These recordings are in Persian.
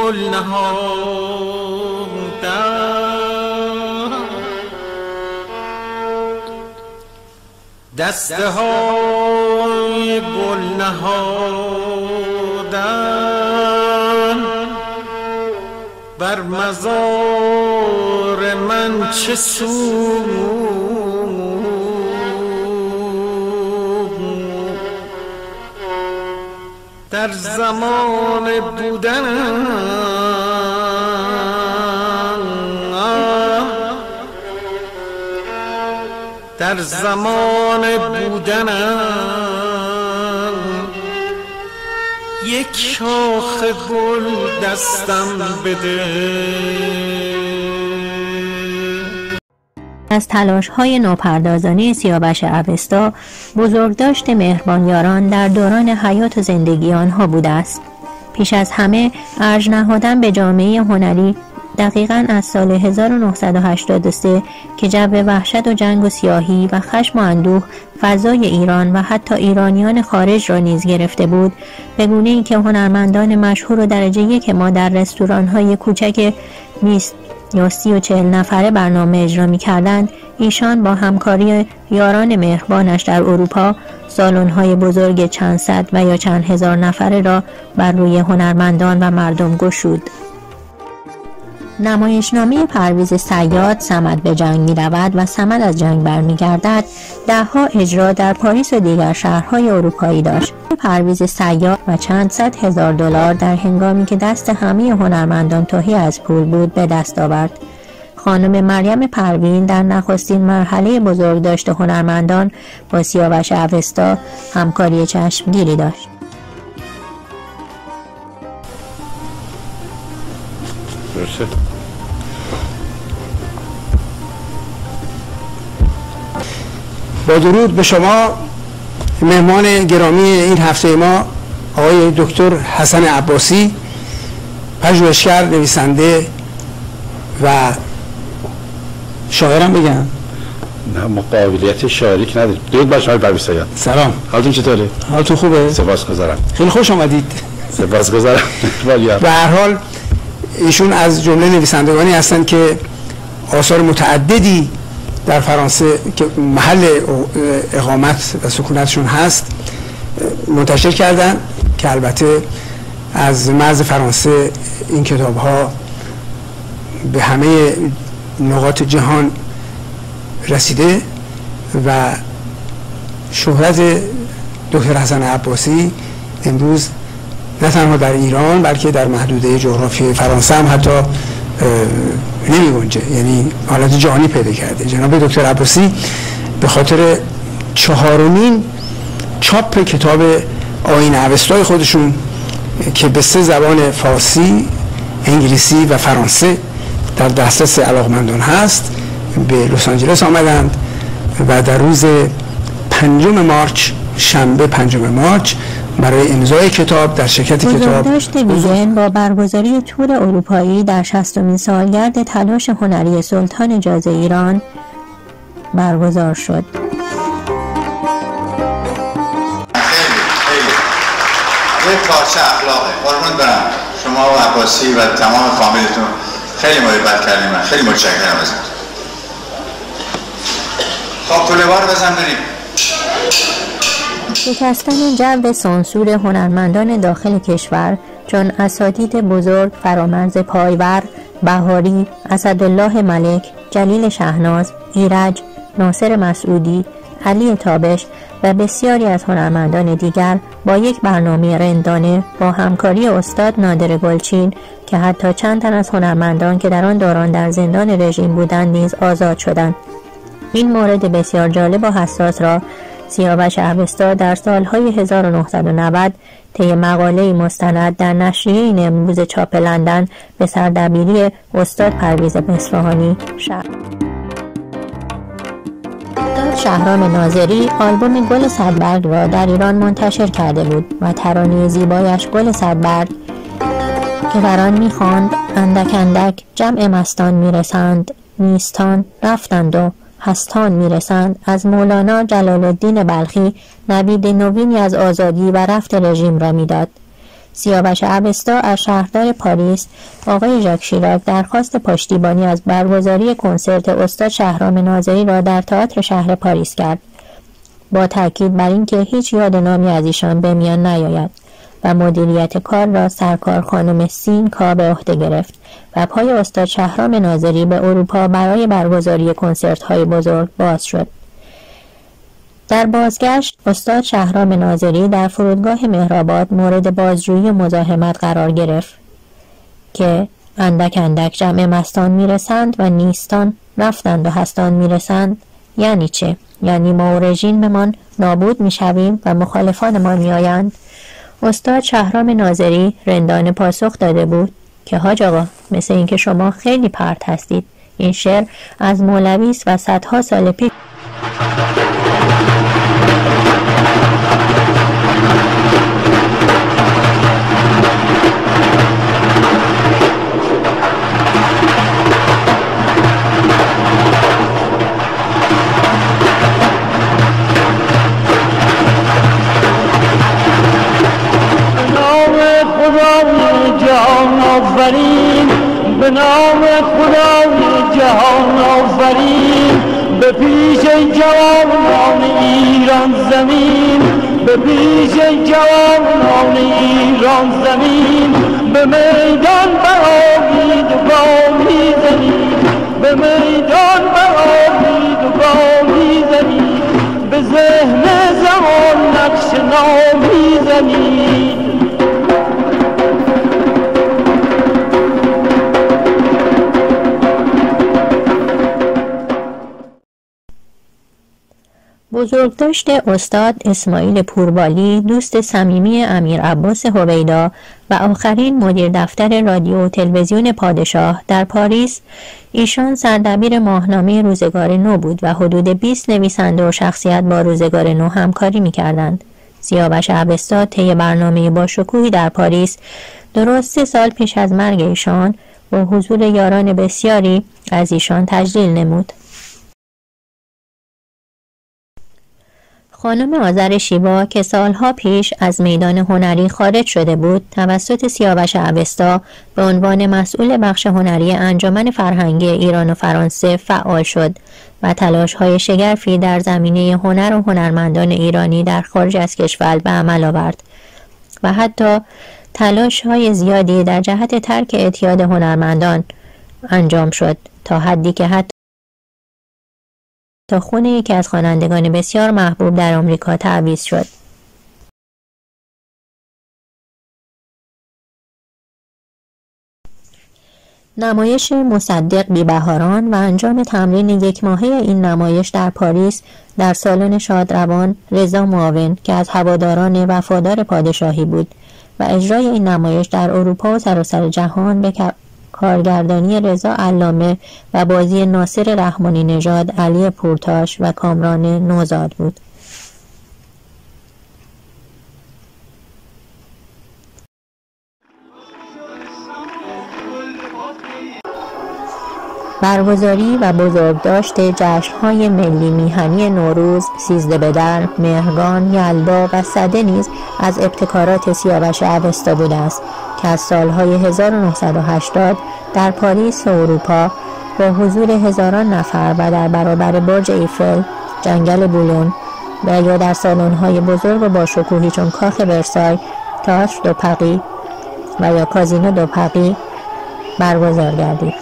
گل نهادن، دسته های گل نهادن، بر مزار من چه سود در زمان بودن، در زمان بودن یک شاخ گل دستم بده. از تلاش‌های ناپردازانه سیاوش اوستا بزرگداشت مهربان یاران در دوران حیات و زندگی آنها بوده است. پیش از همه ارج نهادن به جامعه هنری دقیقاً از سال 1983 که جو وحشت و جنگ و سیاهی و خشم و اندوه فضای ایران و حتی ایرانیان خارج را نیز گرفته بود، به گونه‌ای که هنرمندان مشهور و درجه یک ما در رستوران‌های کوچک 20 یا 30 و 40 نفره برنامه اجرا می‌کردند، ایشان با همکاری یاران مهربانش در اروپا سالن‌های بزرگ چند صد و یا چند هزار نفره را بر روی هنرمندان و مردم گشود. نمایشنامه پرویز صیاد صمد به جنگ می رود و صمد از جنگ برمیگردد دهها اجرا در پاریس و دیگر شهرهای اروپایی داشت. پرویز صیاد و چند صد هزار دلار در هنگامی که دست همه هنرمندان تهی از پول بود به دست آورد. خانم مریم پروین در نخستین مرحله بزرگداشت هنرمندان با سیاوش اوستا همکاری چشمگیری داشت. با درود به شما مهمان گرامی این هفته ما آقای دکتر حسن عباسی، پژوهشگر، نویسنده و شاعرم بگم؟ نه ما قابلیت شاعری که نداریم. درود بر شما پرویز صیاد. سلام، حالتون چطوره؟ حالتون خوبه؟ سپاسگزارم. خیلی خوش آمدید. سپاسگزارم. به هر حال ایشون از جمله نویسندگانی هستند که آثار متعددی در فرانسه که محل اقامت و سکونتشون هست منتشر کردن که البته از مرز فرانسه این کتاب ها به همه نقاط جهان رسیده و شهرت دکتر حسن عباسی امروز نه تنها در ایران بلکه در محدوده جغرافی فرانسه هم حتی نمی گنجه، یعنی حالت جهانی پیدا کرده. جناب دکتر عباسی به خاطر 4مین چاپ کتاب آیین اوستای خودشون که به 3 زبان فارسی، انگلیسی و فرانسه در دسترس علاقمندان هست به لس آنجلس آمدند و در روز 5 مارچ شنبه 5 مارچ برای امضای کتاب در شرکت کتاب بزرگداشت ویژن با برگزاری تور اروپایی در 60مین سالگرد تلاش هنری سلطان جاز ایران برگزار شد. یه پارچه اخلاقه. قربون برم شما و عباسی و تمام فامیلتون خیلی محبت کردیم. من خیلی متشکرم ازتون. خب طول بار بزن بریم. شکستن جو سانسور هنرمندان داخل کشور چون اساتید بزرگ فرامرز پایور، بهاری، اسدالله ملک، جلیل شهناز، ایرج، ناصر مسعودی، علی تابش و بسیاری از هنرمندان دیگر با یک برنامه رندانه با همکاری استاد نادر گلچین که حتی چند تن از هنرمندان که در آن دوران در زندان رژیم بودند نیز آزاد شدند. این مورد بسیار جالب و حساس را سیاوش اوستا در سالهای 1990 طی مقاله‌ای مستند در نشریه امروز چاپ لندن به سردبیری استاد پرویز اصفهانی شهرام ناظری آلبوم گل صدبرگ را در ایران منتشر کرده بود و ترانه زیبایش گل صدبرگ که در آن می‌خواند اندک اندک جمع مستان میرسند، نیستان رفتند و هستان میرسند از مولانا جلال الدین بلخی نوید نوینی از آزادی و رفت رژیم را میداد. سیاوش اوستا از شهردار پاریس آقای ژاک شیراک درخواست پشتیبانی از برگزاری کنسرت استاد شهرام ناظری را در تئاتر شهر پاریس کرد، با تاکید بر اینکه هیچ یاد نامی از ایشان به میان نیاید و مدیریت کار را سرکار خانم سین کا به عهده گرفت و پای استاد شهرام ناظری به اروپا برای برگزاری کنسرت‌های بزرگ باز شد. در بازگشت استاد شهرام ناظری در فرودگاه مهرآباد مورد بازجویی و مزاحمت قرار گرفت که اندک اندک جمع مستان میرسند و نیستان رفتند و هستان میرسند. یعنی چه؟ یعنی ما و رژیممان نابود میشویم و مخالفانمان میآیند. استاد شهرام ناظری رندانه پاسخ داده بود که حاج آقا، مثل اینکه شما خیلی پرت هستید. این شعر از مولوی است و صدها سال پیش به نام خدای جهان آفرین، به پیش جوانان ایران زمین، به پیش جوانان ایران زمین، به میدان برآیید و گامی زنید، به میدان برآیید و گامی زنید، به ذهن زمان نقش نامی زنید. بزرگداشت استاد اسماعیل پوربالی، دوست صمیمی امیر عباس هویدا و آخرین مدیر دفتر رادیو و تلویزیون پادشاه در پاریس، ایشان سردبیر ماهنامه روزگار نو بود و حدود 20 نویسنده و شخصیت با روزگار نو همکاری می‌کردند. سیاوش اوستا طی برنامه با شکوهی در پاریس درست 3 سال پیش از مرگ ایشان با حضور یاران بسیاری از ایشان تجلیل نمود. خانم آذر شیوا که سالها پیش از میدان هنری خارج شده بود، توسط سیاوش اوستا به عنوان مسئول بخش هنری انجمن فرهنگی ایران و فرانسه فعال شد و تلاش‌های شگرفی در زمینه هنر و هنرمندان ایرانی در خارج از کشور به عمل آورد و حتی تلاش‌های زیادی در جهت ترک اعتیاد هنرمندان انجام شد، تا حدی که حتی خون یکی از خوانندگان بسیار محبوب در آمریکا تعویض شد. نمایش مصدق بی بهاران و انجام تمرین 1 ماهه این نمایش در پاریس در سالن شادروان رضا معاون که از هواداران وفادار پادشاهی بود و اجرای این نمایش در اروپا و سراسر جهان به کارگردانی رضا علامه و بازی ناصر رحمانی نژاد، علی پورتاش و کامران نوزاد بود. برگزاری و بزرگداشت جشن‌های ملی میهنی نوروز، 13 بدر، مهرگان، یلدا و سده نیز از ابتکارات سیاوش اوستا بوده است که از سالهای 1980 در پاریس و اروپا با حضور هزاران نفر و در برابر برج ایفل، جنگل بولون و یا در سالن‌های بزرگ و با شکوهی چون کاخ ورسای، تئاتر دو پاریس و یا کازینو دو پاریس برگزار گردید.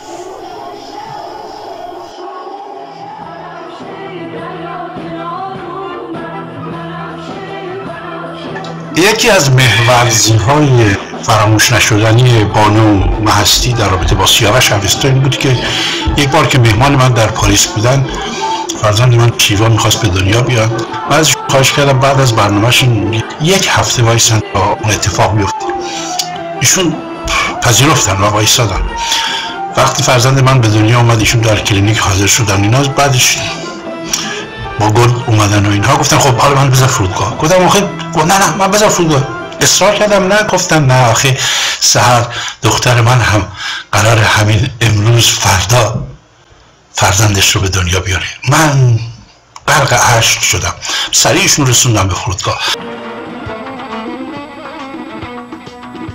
یکی از محورزی‌های فراموش نشدنی بانو مهستی در رابطه با سیاوش اوستا این بود که یک بار که مهمان من در پاریس بودن، فرزند من شیوا میخواست به دنیا بیاد و ازش خواهش کردم بعد از برنامه‌شون 1 هفته وایسن تا اون اتفاق بیفته. ایشون پذیرفتن و وایسادن. وقتی فرزند من به دنیا اومد، ایشون در کلینیک حاضر شدن اینا، بعدش با گل اومدن و اینها گفتن خب حالا من بذار فرودگاه. گفتم آخه نه من بذار فرودگاه. اصرار کردم نه، گفتن نه آخه سحر دختر من هم قرار همین امروز فردا فرزندش رو به دنیا بیاره. من غرق اشک شدم، سریعشون رسوندم به فرودگاه.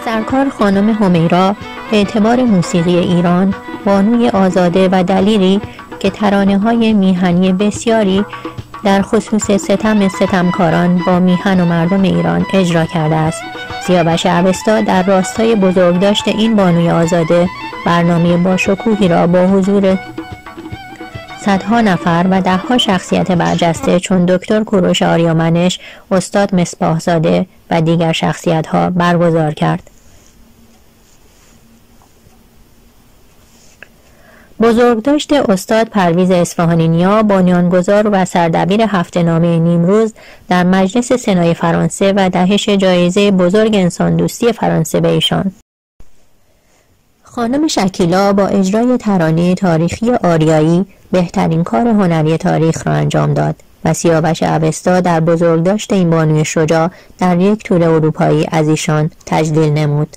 سرکار خانم همیرا به اعتبار موسیقی ایران بانوی آزاده و دلیری که ترانه‌های میهنی بسیاری در خصوص ستم ستمکاران با میهن و مردم ایران اجرا کرده است. سیاوش اوستا در راستای بزرگداشت این بانوی آزاده برنامه باشکوهی را با حضور صدها نفر و دهها شخصیت برجسته چون دکتر کوروش آریامنش، استاد مصباح‌زاده و دیگر شخصیت‌ها برگزار کرد. بزرگداشت استاد پرویز اصفهانی-نیا، بنیانگذار و سردبیر هفته‌نامه نیمروز در مجلس سنای فرانسه و دهش جایزه بزرگ انسان دوستی فرانسه به ایشان. خانم شکیلا با اجرای ترانه تاریخی آریایی بهترین کار هنری تاریخ را انجام داد و سیاوش اوستا در بزرگداشت این بانوی شجاع در یک تور اروپایی از ایشان تجلیل نمود.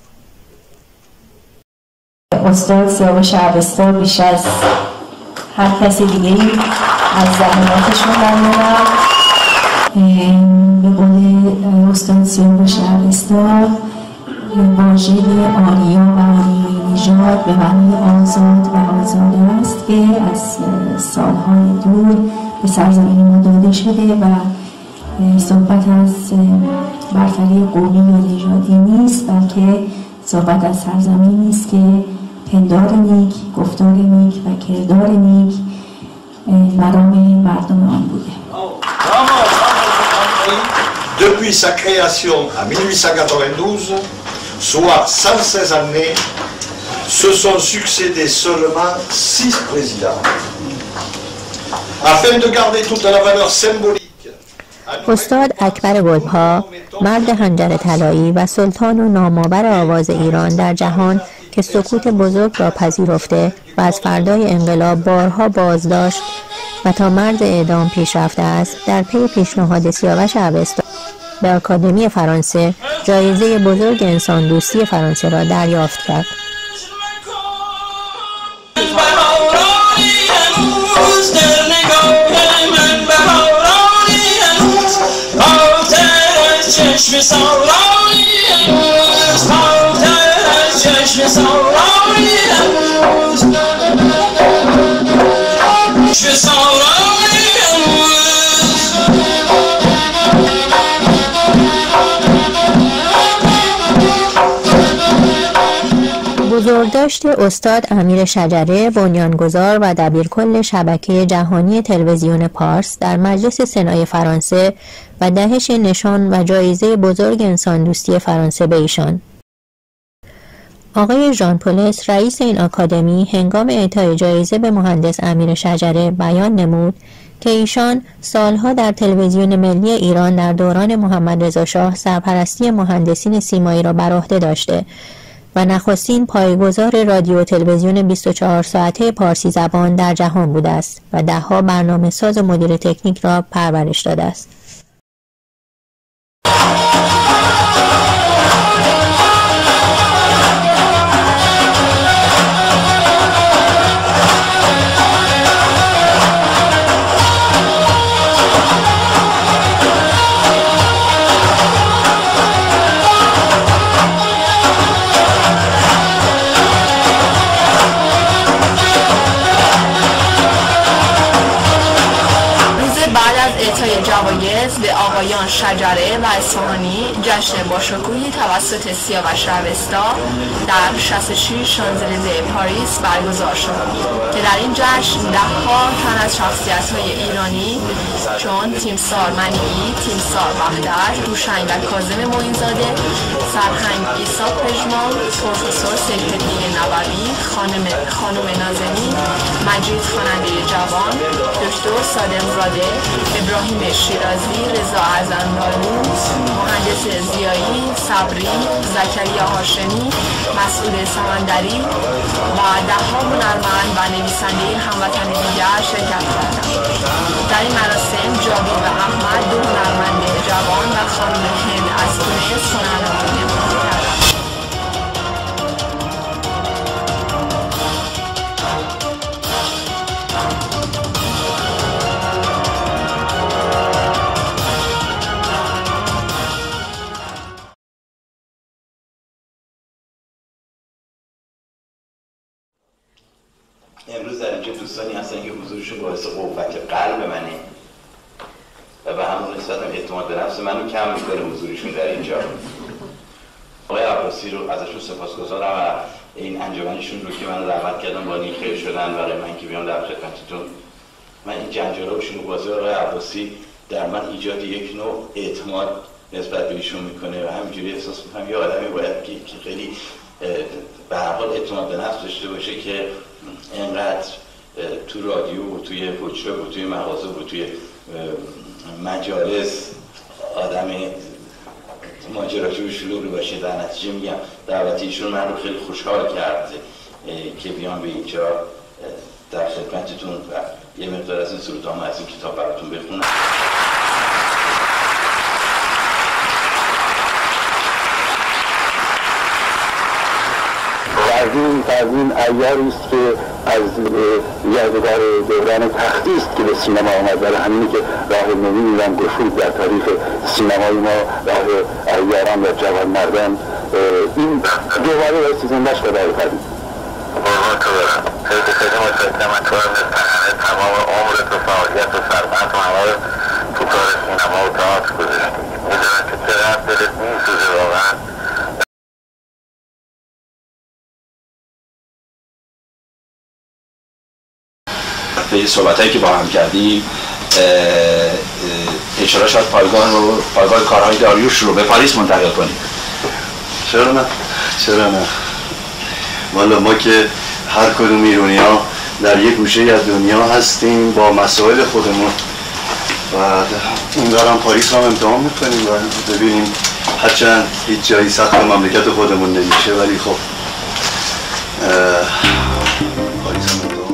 استاد سیاوش اوستا بیش از هر کسی دیگه‌ای از زحماتشون ممنونم. به قول استاد سیاوش اوستا واژه آریا و آریایی نژاد به معنی آزاد و آزاده است که از سالهای دور به سرزمین ما داده شده و صحبت از برتری قومی یا نژادی نیست، بلکه صحبت از سرزمینی است که پندار نیک، گفتار نیک و کردار نیک مرام مردم آن بوده. Depuis sa création en 1892, soit 116 années, se sont succédés seulement 6 présidents. Afin de garder toute la valeur symbolique. استاد اکبر گلپا، مرد حنجر طلایی و سلطان و نامآور آواز ایران در جهان که سکوت بزرگ را پذیرفته و از فردای انقلاب بارها بازداشت و تا مرز اعدام پیش رفته است، در پی پیشنهاد سیاوش اوستا به آکادمی فرانسه جایزه بزرگ انسان دوستی فرانسه را دریافت کرد. بزرگداشت استاد امیر شجره، بنیانگذار و دبیرکل شبکه جهانی تلویزیون پارس در مجلس سنای فرانسه و دهش نشان و جایزه بزرگ انسان دوستی فرانسه به ایشان. آقای ژان پولس رئیس این آکادمی هنگام اعطای جایزه به مهندس امیر شجره بیان نمود که ایشان سالها در تلویزیون ملی ایران در دوران محمد رضا شاه سرپرستی مهندسین سیمایی را بر عهده داشته و نخستین پایه‌گذار رادیو و تلویزیون 24 ساعته پارسی زبان در جهان بوده است و دهها برنامه ساز و مدیر تکنیک را پرورش داده است. جوایز به آقایان شجره و اصفهانی جشن باشکوهی توسط سیاوش اوستا در 66 شانزلیزه پاریس برگزار شد که در این جشن دهها تن از شخصیت‌های ایرانی چون تیمسار منیعی، تیمسار وحدت، دوشنگ و کاظم معین‌زاده، سرهنگ عیسی پژمان، پروفسور سیف‌الدین نووی، خانم نازنین، مجید خواننده جوان، دکتر صادق زاده، ابراهیم شیرازی، رضا ازندانو، مهندس زیایی، صبری، زکریا هاشمی، مسعود سمندری و دهها هنرمند و نویسنده هموطن دیگر شرکت کردند. در این مراسم جاوید و احمد، دو هنرمند جوان و خانم هند از تونس هنرنمایی کردند. امروز در اینجا دوستانی هستن که حضورشون باعث قوت قلب منه و به همون نسبت اعتماد به نفس منو کم میکنه حضورشون در اینجا. آقای عباسی رو ازشون سپاسگزارم و این انجمنشون رو که من دعوت کردم با این خیر شدن برای من که بیام در خدمتتون. من این جنجالاشون رو بازی آقای عباسی در من ایجاد یک نوع اعتماد نسبت به ایشون میکنه و همینجوری احساس میکنم یه آدمی باید که خیلی به هر حال اعتماد به نفس داشته باشه که اینقدر تو رادیو و توی حجره و توی مغازه و توی مجالس آدم ماجراجو و شلوغی باشه. در نتیجه میگم دعوت ایشون من رو خیلی خوشحال کرد که بیام به اینجا در خدمتتون و یه مقدار از این سرودهام از این کتاب براتون بخونم. این ایاری است که از یادگار دوران تختی است که به سینما آمد. برای همینی که راه نوینی هم گشود در تاریخ سینمای ما، راه ایاران و جوانمردان. این دوباره بایستی زندهش خدای کردیم. قربان تو برم، خیلی متشکرم. تو تمام عمر تو فعالیت و سرمت و همه تو کار سینما و تئاتر گذاشتی. میدونم که چقدر دلت میسوزه واقعا. به صحبتایی که با هم کردیم اشاره شد پایگاه کارهای داریوش رو به پاریس منتقل کنیم. چرا نه؟ والا ما که هر کدوم ایرانی‌ها در یک گوشه از دنیا هستیم با مسائل خودمون و اونقدر هم پاریس رو هم امتحان میکنیم و ببینیم هرچند هیچ جایی سخت مملکت خودمون نمیشه ولی خب پاریس هم امتحان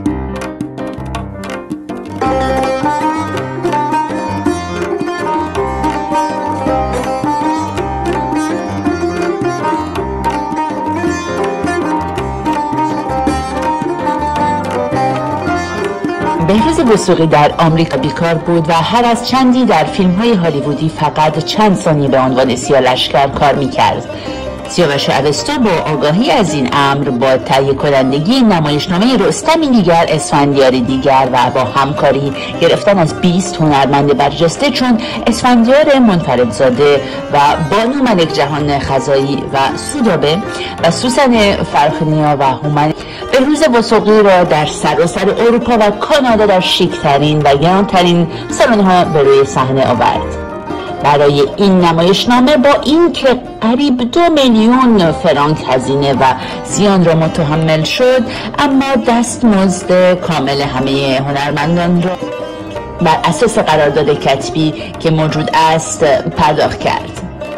بهروز وثوقی در آمریکا بیکار بود و هر از چندی در فیلم‌های هالیوودی فقط چند ثانیه به عنوان سیاه‌لشکر کار می‌کرد. سیاوش اوستا با آگاهی از این امر با تهیه کنندگی نمایشنامه رستمی دیگر، اسفندیاری دیگر و با همکاری گرفتن از 20 هنرمند برجسته چون اسفندیار منفردزاده و بانو ملک جهان خزایی و سودابه و سوسن فرخنیا و هومن، بهروز وثوقی را در سراسر اروپا و کانادا در شیک‌ترین و گران‌ترین سالن‌ها به روی صحنه آورد. برای این نمایشنامه با اینکه قریب 2 میلیون فرانک هزینه و زیان را متحمل شد، اما دستمزد کامل همه هنرمندان را بر اساس قرارداد کتبی که موجود است پرداخت کرد.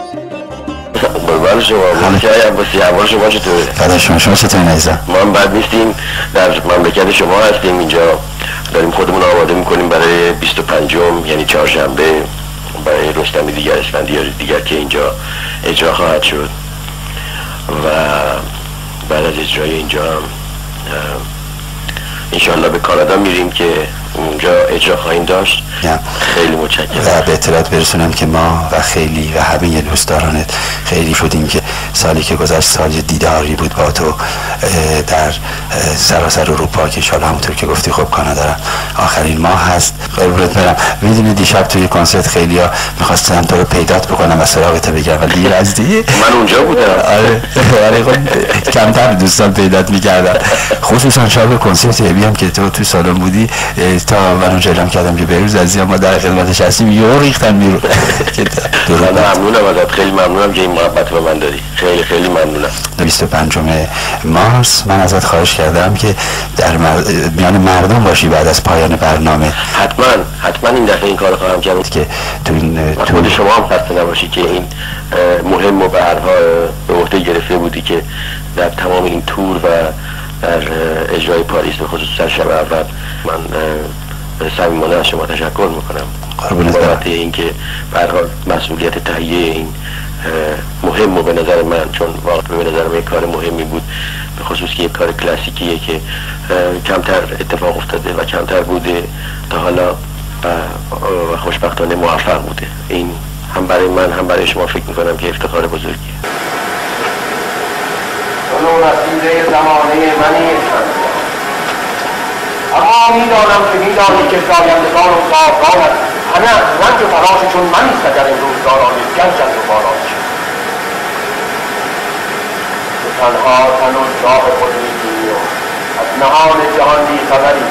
قربان شما احوال شما چطوره؟ فدای شما چطوره عزیزم؟ ما هم بد نیستیم، در مملکت شما هستیم، اینجا داریم خودمون آماده میکنیم برای 25م یعنی چهارشنبه برای رستمی دیگر، اسفندیار دیگر که اینجا اجرا خواهد شد و بعد از اجرای اینجا هم انشاءالله به کانادا میریم که اونجا اجرا خواهیم داشت. خیلی متشکرم و به اطلاعات برسونم که ما و خیلی و همه دوستدارانت خیلی شدیم که سالی که گذشت سال دیداری بود با تو در سراسر اروپا که انشاءالله همونطور که گفتی خب کانادا آخرین ماه هست. قربونت برم. میدونی دیشب توی کنسرت خیلیا میخواستن تو رو پیدات بکنم و سراغت بگیرم و دیر از دیگه من اونجا بودم. آره خب کمتر دوستان پیدات میکردن، خصوصا شب کنسرت ابی هم که تو سالن بودی تا من اونجا اعلام کردم که بهروز عزیز ما در خدمتش هستیم، یهو ریختن بیرون. ممنونم ازت، خیلی ممنونم که این محبت به من داری، خیلی ممنونم. 25 مارس من ازت خواهش کردم که در میان مردم باشی بعد از پایان برنامه. حتما این دفعه این کار خواهم کرد که تو این خود شما هم خسته نباشی که این مهم و به هر حال به عهده گرفته بودی که در تمام این تور و در اجرای پاریس به خصوص در شب اول من صمیمانه از شما تشکر میکنم بابت اینکه به هر حال مسئولیت تهیه این مهم و به نظر من، چون واقعا به نظر من کار مهمی بود، به خصوص که یک کار کلاسیکیه که کمتر اتفاق افتاده و کمتر بوده تا حالا و خوشبختانه موفق بوده. این هم برای من هم برای شما فکر میکنم که افتخار بزرگیه. اونو رسیده زمانه منی اما میدانم که میدانی که زایندگان و باغبانت همه از رنج و تلاششون من است اگر امروز دارای گنجند و باران شد. تو تنها تن و جاه خود می‌جویی و از نهان جهان بی‌خبری.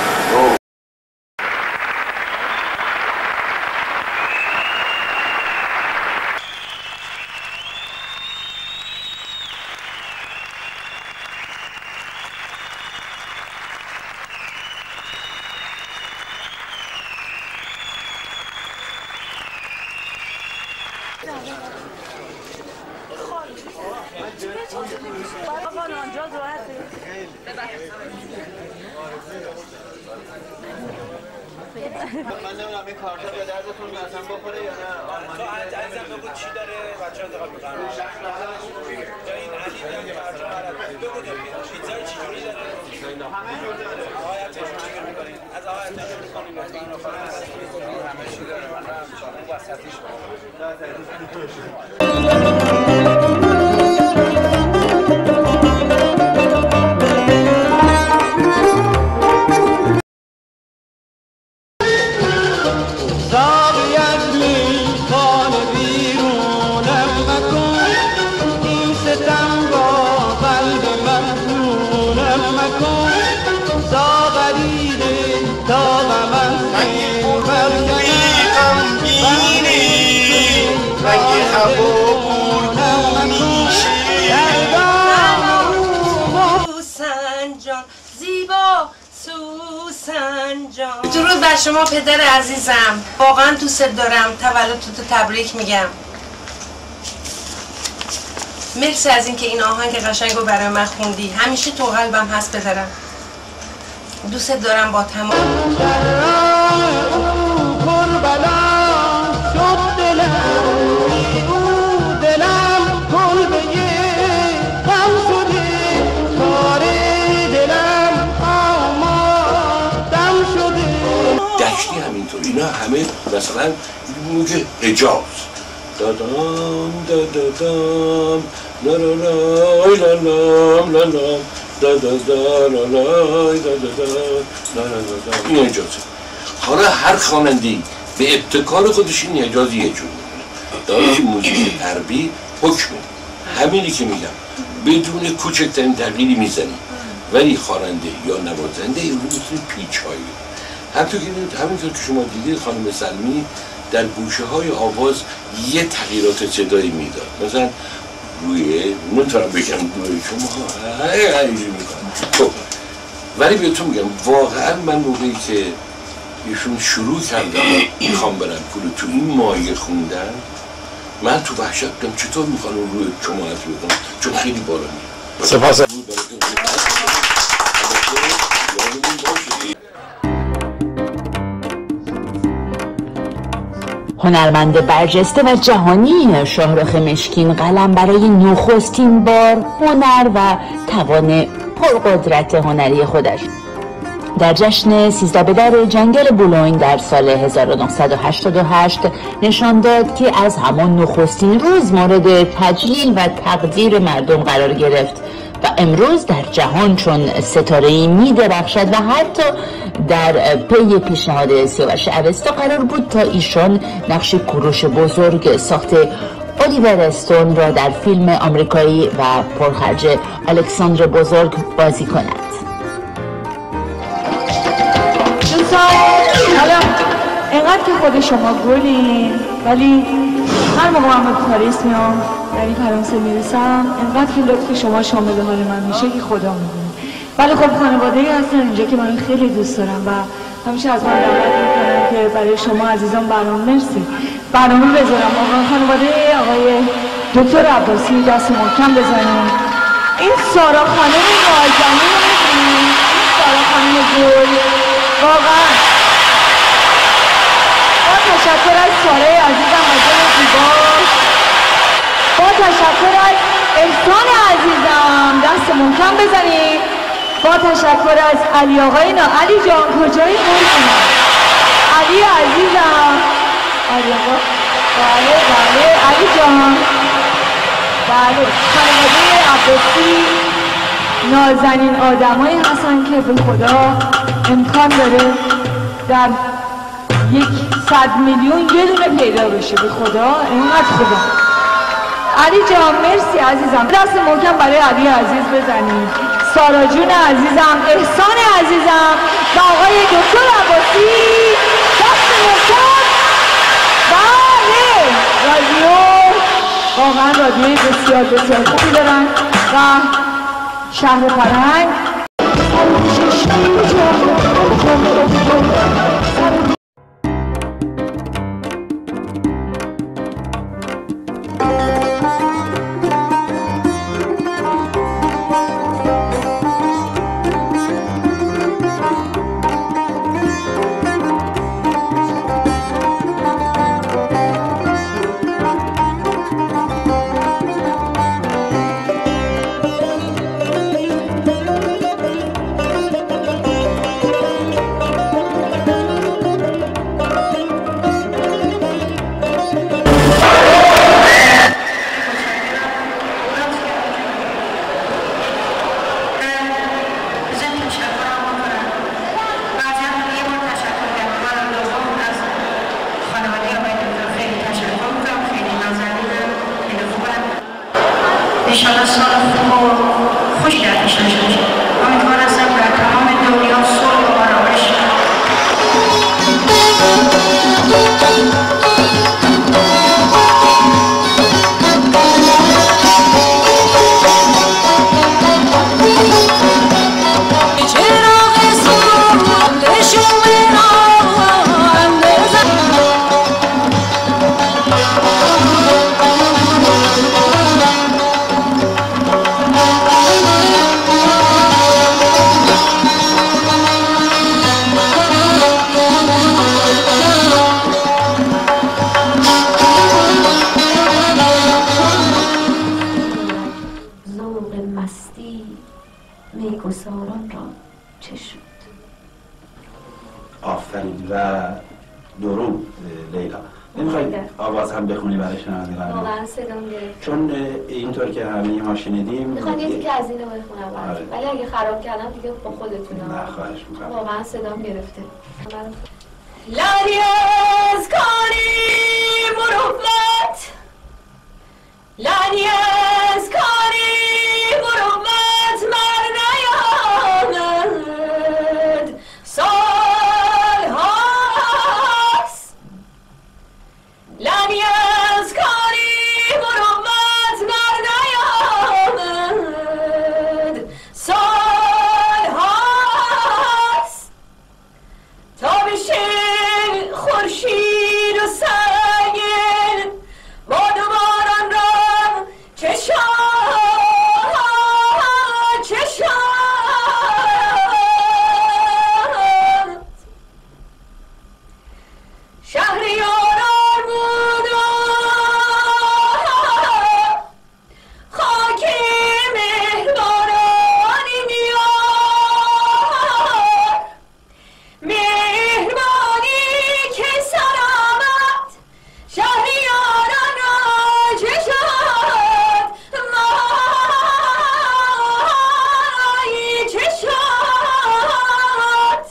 من نمیدونم این کارتا به دردتون مثلا بخوره یا نه. تو عزیزم بگو چی داره بچه‌ها انتخاب می‌کنن. یا این علی میاد که برجا برات بگو پیتزا چی جوری داره؟ همه جور داره. آقای تشکر می‌کنیم. از آقای تشکر می‌کنیم لطفاً. همه چی داره. من اون وسطیش درود بر شما پدر عزیزم، واقعا دوست دارم، تولدتو تبریک میگم. مرسی از اینکه این آهنگ قشنگ رو برای من خوندی، همیشه تو قلبم هست پدرم. دوست دارم با تمام دشتی همینطور، اینا همه مثلا موج حجاز دادام دادام لالالای لالام لالام دادادالالای دادادال لالالای این اجازه. حالا هر خواننده‌ای به ابتکار خودش این اجازه یه جور داره. موزیک غربی حکمه، همینی که میگم بدون کوچکترین تغییری میزنی، ولی خواننده یا نوازنده این رو میتونی پیچ هایی همینطور که شما دیدید خانم سلمی در گوشه های آواز یه تغییرات صدایی میداد، مثلا روی نمیتونم بگم روی شما اینجوری میکنم. خب ولی بهتون میگم واقعا من موقعی که ایشون شروع کردم میخوام برم پول تو این مایه خوندن، من تو وحشت بودم چطور میخوام روی شما حرف بکنم چون خیلی بالا میره. سپاس. هنرمند برجسته و جهانی شاهرخ مشکین قلم برای نخستین بار هنر و توان پرقدرت هنری خودش در جشن 13 بدر جنگل بولونگ در سال 1988 نشان داد که از همان نخستین روز مورد تجلیل و تقدیر مردم قرار گرفت و امروز در جهان چون ستاره‌ای می‌درخشد و حتی در پی پیشنهاد سیاوش اوستا قرار بود تا ایشان نقش کوروش بزرگ ساخته الیور استون را در فیلم آمریکایی و پرخرج الکساندر بزرگ بازی کند. حالا اینقدر که خود شما گلین، ولی هر موقع من به پاریس میام یعنی فرانسه میرسم اینقدر که لطف شما شامل حال من میشه که خدا میدونه. ولی خب خانواده‌ای هستن اینجا که من خیلی دوست دارم و همیشه از من دعوت میکنن که برای شما عزیزان برنامه بذارم. خانواده آقای دکتر عباسی دست محکم بزنیم. این سارا خانم مازنی رو می‌بینید، این سارا خانم گل واقعا با تشکر از ساره عزیزم و جان زیباش، با تشکر از احسان عزیزم دست محکم بزنید، با تشکر از علی آقای علی جان کجایی قربونم علی عزیزم، علی آقا بله علی جان، بله خانواده عباسی نازنین آدمایی هستن که به خدا امکان داره در 100 میلیون یه دونه پیدا بشه. به خدا اینقدر خوبه. علی جان مرسی عزیزم. دست محکم برای علی عزیز بزنید. سارا جون عزیزم، احسان عزیزم و آقای دکتر عباسی دست محکم. بله رادیو واقعا رادیوی بسیار بسیار خوبی دارن و شهر فرهنگ انشاءالله سال خوب و خوش در پیش باشه. امیدوار هستم در تمام دنیا صلح و آرامش میگساران را چه شد؟ آفرین و درود لیلا. نمیخواید آواز هم بخونی برای شنوندگان؟ واقعا صدام گرفت. چون اینطور که همه ما شنیدیم میخوام یه تیکه از اینو بخونم براتون، ولی اگه خراب کردم دیگه با خودتونم. نه خواهش میکنم. واقعا صدام گرفته. لعنی از کاری مروت، لعنی از کاری مروت مر نیامد سال هاست. لعنی از کاری مروت مر نیامد سال هاست تا بشه خورشید و سنگین باد و باران را چشاد شهریاران بود و خاک مهربانانی میار، مهربانی که سر آمد شهریاران را چشاد مایی چشاد.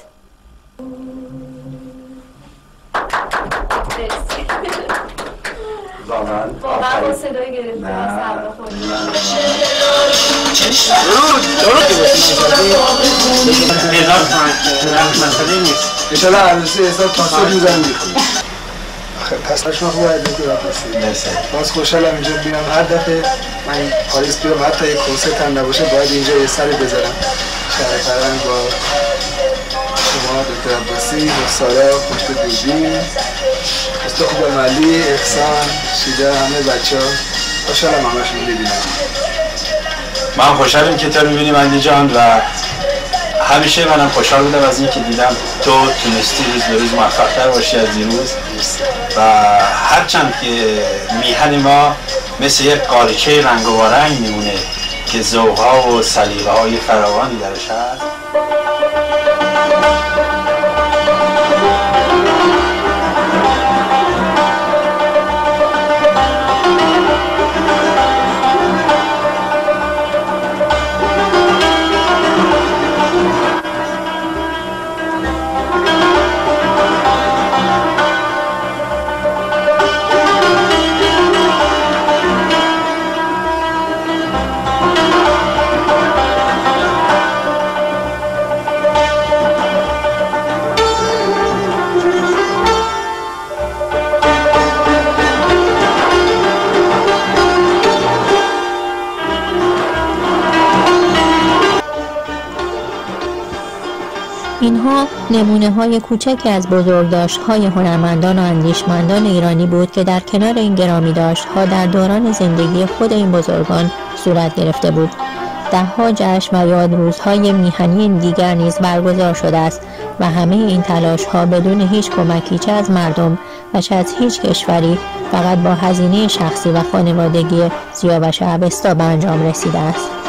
واقعا با صدای گرفته از سر بخونی. انشاءالله عروسی حساب تاسو میزن میخونی. پس شما خوب باید بگو رفتی. باز خوشحالم اینجا بیام. هر دفعه من پاریس بیام حتی یک کنسرت هم نباشه باید اینجا یه سری بذارم. شهر فرهنگ با شما دکتر عباسی با سارا پشت دوربین، استاد خوب ملی، احسان، شیده، همه بچه‌ها. خوشحالم همشون رو ببینم. من خوشحالم که تو رو می‌بینیم علی جان و همیشه منم خوشحال بودم از اینکه دیدم تو تونستی روز به روز موفق‌تر باشی از دیروز و هرچند که میهن ما مثل یک قالیچه رنگ و رنگ میمونه که ذوق‌ها و سلیقه‌های فراوانی درش هست. اینها نمونه های کوچکی از بزرگداشت های هنرمندان و اندیشمندان ایرانی بود که در کنار این گرامیداشت ها در دوران زندگی خود این بزرگان صورت گرفته بود. دهها جشن و یادروزهای میهنی دیگر نیز برگزار شده است و همه این تلاش ها بدون هیچ کمکی چه از مردم و چه از هیچ کشوری فقط با هزینه شخصی و خانوادگی سیاوش اوستا به انجام رسیده است.